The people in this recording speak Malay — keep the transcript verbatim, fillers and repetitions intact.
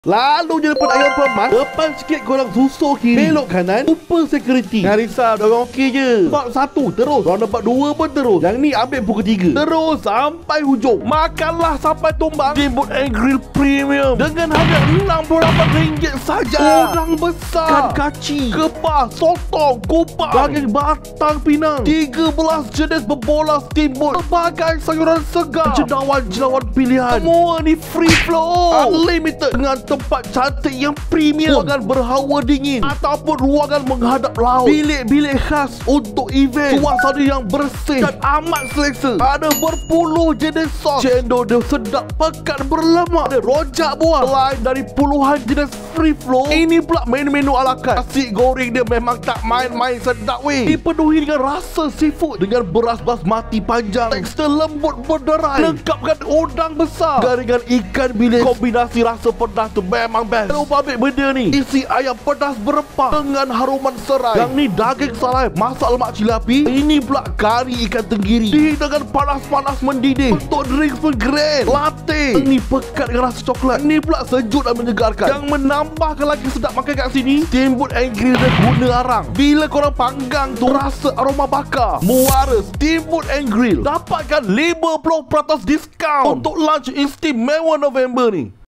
Lalu je depan ayam pemas, depan sikit korang susuk kiri, belok kanan, super security. Jangan risau, dorang okey je. Sebab satu terus, roundabout dua pun terus. Yang ni ambil pukul tiga, terus sampai hujung. Makanlah sampai tumbang Steamboat and Grill Premium dengan harga enam puluh lapan ringgit saja. Udang besar, ikan kaci, kepas, sotong, kupang, daging batang pinang, tiga belas jenis berbola steamboat, berbagai sayuran segar, cendawan-cendawan pilihan. Semua ni free flow, unlimited, dengan tempat cantik yang premium, ruangan berhawa dingin ataupun ruangan menghadap laut, bilik-bilik khas untuk event, suasana yang bersih dan amat selesa. Ada berpuluh jenis sos, cendol dia sedap pekat berlemak, ada rojak buah. Selain dari puluhan jenis free flow, ini pula menu-menu ala carte. Nasi goreng dia memang tak main-main sedap weh, dipenuhi dengan rasa seafood dengan beras basmati panjang, tekstur lembut berderai, lengkapkan udang besar, garingan ikan bilis. Kombinasi rasa pedas tu memang best. Kalau ambil benda ni, isi ayam pedas berempah dengan haruman serai. Yang ni daging salai masak lemak cilapi. Ini pula kari ikan tenggiri dengan panas-panas mendidih. Untuk drinks pun grand, latte. Ini pekat dengan rasa coklat. Ini pula sejuk dan menyegarkan. Yang menambahkan lagi sedap makan kat sini, Steamboat and Grill dia guna arang. Bila korang panggang tu, rasa aroma bakar. Muara Steamboat and Grill dapatkan lima puluh peratus diskaun untuk lunch istimewa November ni.